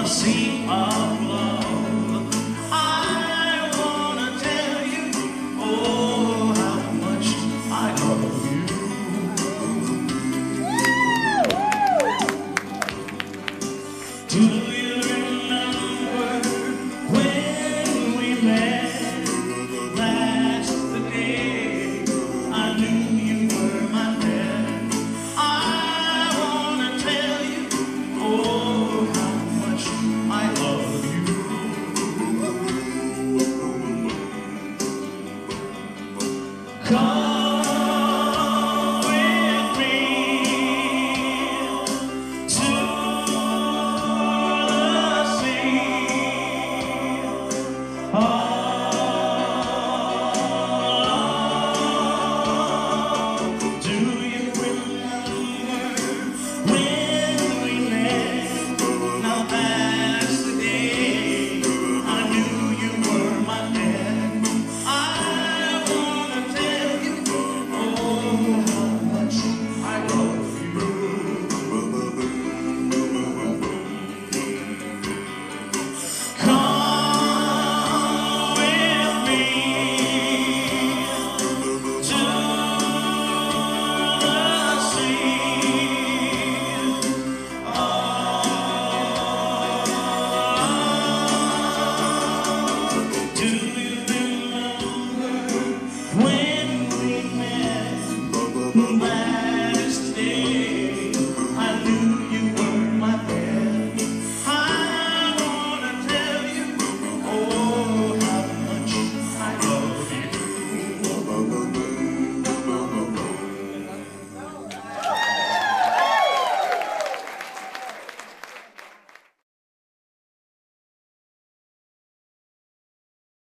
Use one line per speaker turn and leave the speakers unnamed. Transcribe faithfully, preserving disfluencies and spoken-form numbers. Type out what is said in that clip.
sea of love. I wanna tell you, oh, how much I love you. Do you remember when we met last the day I knew you were my man? I wanna tell you, oh, how much I love you. Come with me to the sea. Oh, do you remember when we met? Now that's the day I knew you were my man. I wanna tell you, oh, how much I love you. Come with me to the sea. Do you remember when we met?